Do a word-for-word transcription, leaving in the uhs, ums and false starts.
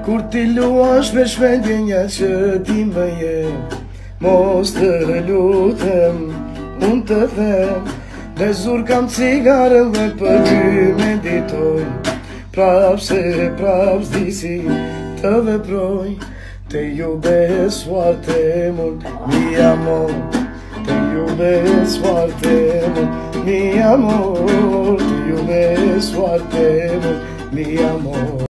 Kur ti luash me shmendjenja që ti më je, mos të lutem, unë të them, në zur kam cigarën dhe për ty meditoj, prap se prap zdi si të veproj, te ju besuarte mult, mi amor, te ju besuarte mult, mi amor, te ju besuarte mult, mi amor.